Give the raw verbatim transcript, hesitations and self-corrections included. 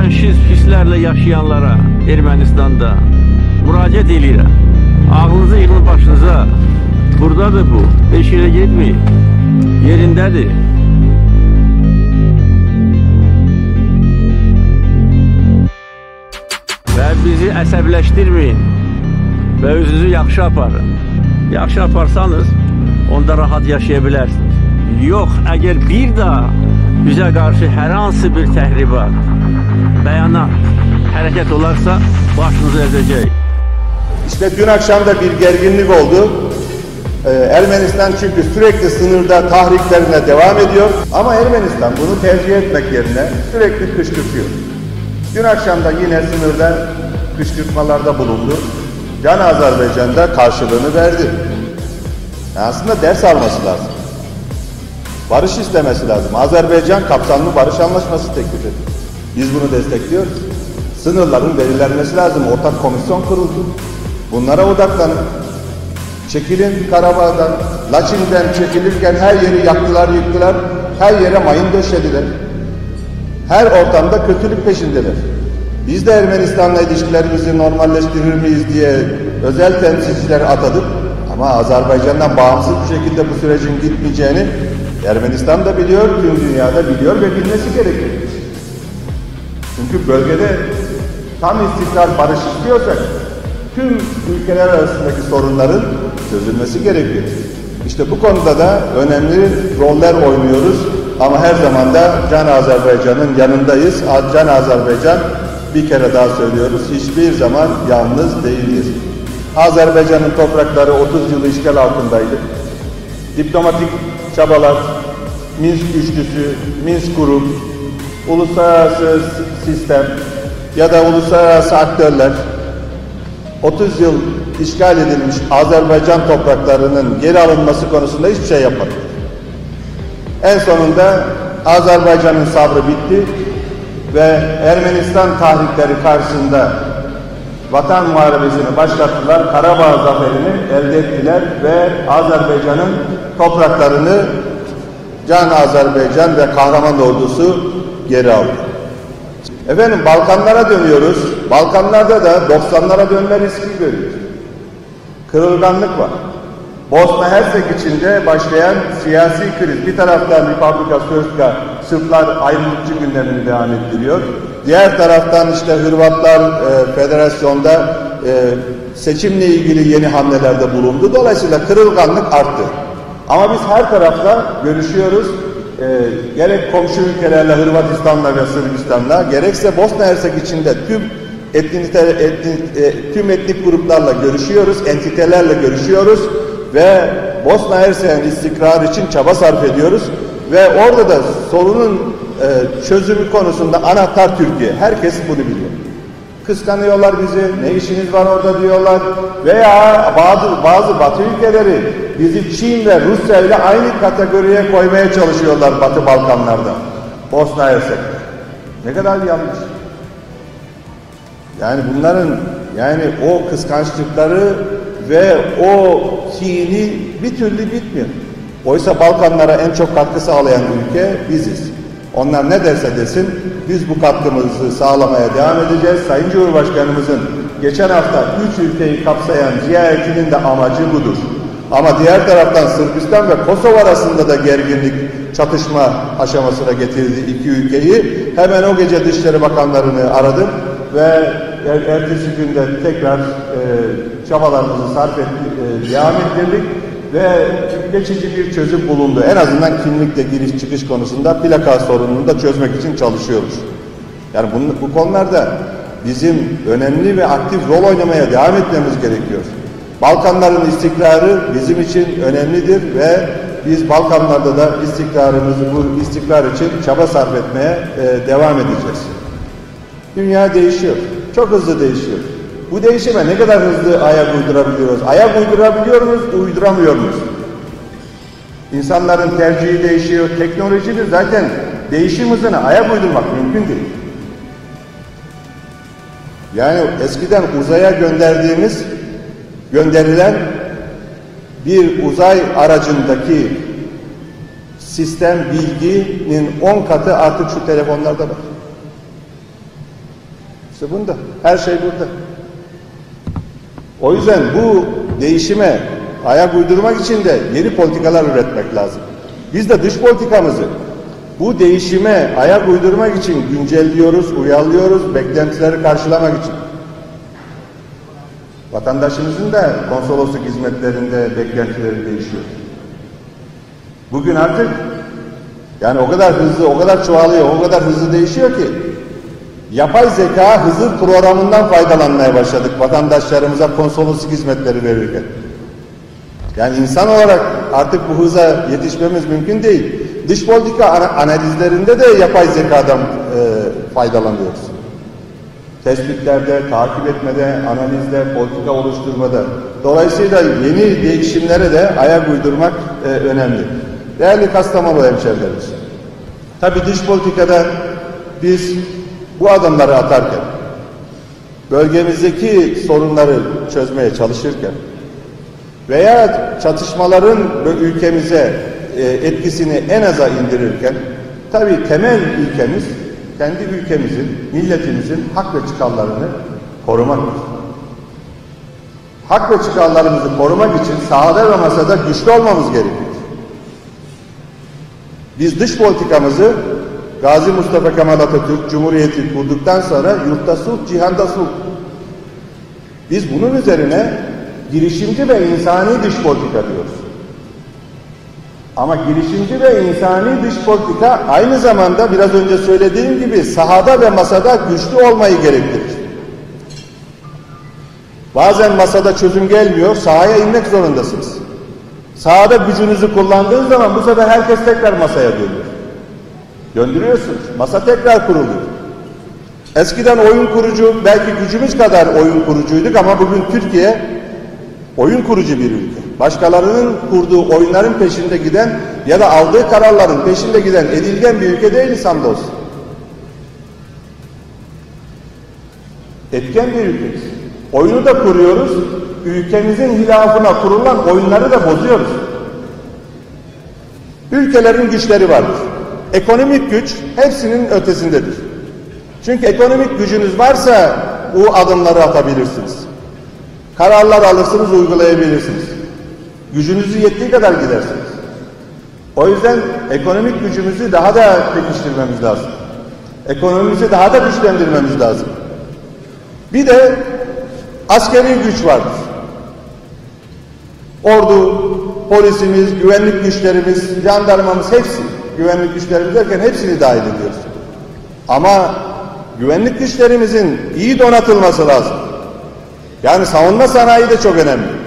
faşist pislərlə yaşayanlara Ermənistanda müraciət edirəm. Ağlınızı yığın başınıza. Buradadır bu. Beş yerə getmeyin. Yerindədir. Və bizi əsəbləşdirməyin. Və özünüzü yaxşı aparın. Yaxşı aparsanız, onda rahat yaşaya bilərsiniz. Yox, əgər bir daha bizə qarşı hər hansı bir təhribat, bəyanat, hərəkət olarsa başınızı ezəcək. İşte dün akşam da bir gerginlik oldu. Ee, Ermenistan çünkü sürekli sınırda tahriklerine devam ediyor. Ama Ermenistan bunu tercih etmek yerine sürekli kışkırtıyor. Dün akşam da yine sınırda kışkırtmalarda bulundu. Can Azerbaycan'da karşılığını verdi. Yani aslında ders alması lazım. Barış istemesi lazım. Azerbaycan kapsamlı barış anlaşması teklif ediyor. Biz bunu destekliyoruz. Sınırların belirlenmesi lazım. Ortak komisyon kuruldu. Bunlara odaklanın. Çekilin Karabağ'dan, Laçin'den çekilirken her yeri yaktılar, yıktılar. Her yere mayın döşediler. Her ortamda kötülük peşindeler. Biz de Ermenistan'la ilişkilerimizi normalleştirir miyiz diye özel temsilciler atadık. Ama Azerbaycan'dan bağımsız bir şekilde bu sürecin gitmeyeceğini Ermenistan da biliyor, tüm dünyada biliyor ve bilmesi gerekir. Çünkü bölgede tam istikrar, barış istiyorsak tüm ülkeler arasındaki sorunların çözülmesi gerekiyor. İşte bu konuda da önemli roller oynuyoruz ama her zaman da Can Azerbaycan'ın yanındayız. Can Azerbaycan, bir kere daha söylüyoruz, hiçbir zaman yalnız değildir. Azerbaycan'ın toprakları otuz yıl işgal altındaydı. Diplomatik çabalar, Minsk üçlüsü, Minsk grup, uluslararası sistem ya da uluslararası aktörler otuz yıl işgal edilmiş Azerbaycan topraklarının geri alınması konusunda hiçbir şey yapmadı. En sonunda Azerbaycan'ın sabrı bitti ve Ermenistan tahrikleri karşısında Vatan Muharebesi'ni başlattılar, Karabağ zaferini elde ettiler ve Azerbaycan'ın topraklarını Can Azerbaycan ve kahraman ordusu geri aldı. Efendim Balkanlara dönüyoruz. Balkanlarda da doksanlara dönme riski görüyoruz. Kırılganlık var. Bosna Hersek içinde başlayan siyasi kriz. Bir taraftan Republika Srpska, Sırplar ayrılıkçı gündemini devam ettiriyor. Diğer taraftan işte Hırvatlar e, federasyonda e, seçimle ilgili yeni hamlelerde bulundu. Dolayısıyla kırılganlık arttı. Ama biz her tarafta görüşüyoruz. E, gerek komşu ülkelerle, Hırvatistan'la ve Sırbistan'la, gerekse Bosna Hersek içinde tüm etnik, etnik, e, tüm etnik gruplarla görüşüyoruz, entitelerle görüşüyoruz ve Bosna Hersek'in istikrarı için çaba sarf ediyoruz ve orada da sorunun e, çözümü konusunda anahtar Türkiye. Herkes bunu biliyor. Kıskanıyorlar bizi, ne işiniz var orada diyorlar veya bazı, bazı Batı ülkeleri bizi Çin ve Rusya ile aynı kategoriye koymaya çalışıyorlar Batı Balkanlarda. Bosna Hersek. Ne kadar yanlış. Yani bunların yani o kıskançlıkları ve o kini bir türlü bitmiyor. Oysa Balkanlara en çok katkı sağlayan ülke biziz. Onlar ne derse desin biz bu katkımızı sağlamaya devam edeceğiz. Sayın Cumhurbaşkanımızın geçen hafta üç ülkeyi kapsayan ziyaretinin de amacı budur. Ama diğer taraftan Sırbistan ve Kosova arasında da gerginlik, çatışma aşamasına getirdi iki ülkeyi. Hemen o gece Dışişleri Bakanlarını aradım ve er, ertesi günde tekrar e, çabalarımızı sarf ettik, e, devam ettirdik ve geçici bir çözüm bulundu. En azından kimlikle giriş çıkış konusunda plaka sorununu da çözmek için çalışıyoruz. Yani bu, bu konularda bizim önemli ve aktif rol oynamaya devam etmemiz gerekiyor. Balkanların istikrarı bizim için önemlidir ve biz Balkanlarda da istikrarımızı, bu istikrar için çaba sarf etmeye e, devam edeceğiz. Dünya değişiyor. Çok hızlı değişiyor. Bu değişime ne kadar hızlı ayak uydurabiliyoruz? Ayak uydurabiliyor muyuz, uyduramıyor muyuz? İnsanların tercihi değişiyor. Teknolojinin zaten değişim hızına ayak uydurmak mümkün değil. Yani eskiden uzaya gönderdiğimiz, gönderilen bir uzay aracındaki sistem bilginin on katı artık şu telefonlarda var. İşte bunda. Her şey burada. O yüzden bu değişime ayak uydurmak için de yeni politikalar üretmek lazım. Biz de dış politikamızı bu değişime ayak uydurmak için güncelliyoruz, uyarlıyoruz, beklentileri karşılamak için. Vatandaşımızın da konsolosluk hizmetlerinde beklentileri değişiyor. Bugün artık yani o kadar hızlı, o kadar çoğalıyor, o kadar hızlı değişiyor ki yapay zeka Hızır programından faydalanmaya başladık vatandaşlarımıza konsolosluk hizmetleri verirken. Yani insan olarak artık bu hıza yetişmemiz mümkün değil. Dış politika analizlerinde de yapay zekadan e, faydalanıyoruz. Tespitlerde, takip etmede, analizde, politika oluşturmada. Dolayısıyla yeni değişimlere de ayak uydurmak e, önemli. Değerli Kastamonu hemşehrilerimiz, tabii dış politikada biz bu adımları atarken, bölgemizdeki sorunları çözmeye çalışırken veya çatışmaların ülkemize e, etkisini en aza indirirken, tabii temel ilkemiz kendi ülkemizin, milletimizin hak ve çıkarlarını korumaktır. Hak ve çıkarlarımızı korumak için sahada ve masada güçlü olmamız gerekir. Biz dış politikamızı Gazi Mustafa Kemal Atatürk Cumhuriyeti kurduktan sonra yurtta sulh, cihanda sulh. Biz bunun üzerine girişimci ve insani dış politika diyoruz. Ama girişimci ve insani dış politika aynı zamanda biraz önce söylediğim gibi sahada ve masada güçlü olmayı gerektirir. Bazen masada çözüm gelmiyor, sahaya inmek zorundasınız. Sahada gücünüzü kullandığınız zaman bu sefer herkes tekrar masaya dönüyor. Döndürüyorsunuz, masa tekrar kuruluyor. Eskiden oyun kurucu, belki gücümüz kadar oyun kurucuyduk ama bugün Türkiye oyun kurucu bir ülke. Başkalarının kurduğu oyunların peşinde giden ya da aldığı kararların peşinde giden edilgen bir ülke değiliz hamdolsun. Etken bir ülkeyiz. Oyunu da kuruyoruz, ülkemizin hilafına kurulan oyunları da bozuyoruz. Ülkelerin güçleri vardır. Ekonomik güç hepsinin ötesindedir. Çünkü ekonomik gücünüz varsa bu adımları atabilirsiniz. Kararlar alırsınız, uygulayabilirsiniz. Gücünüzü yettiği kadar gidersiniz. O yüzden ekonomik gücümüzü daha da pekiştirmemiz lazım. Ekonomimizi daha da güçlendirmemiz lazım. Bir de askeri güç vardır. Ordu, polisimiz, güvenlik güçlerimiz, jandarmamız hepsi, güvenlik güçlerimiz derken hepsini dahil ediyoruz. Ama güvenlik güçlerimizin iyi donatılması lazım. Yani savunma sanayi de çok önemli.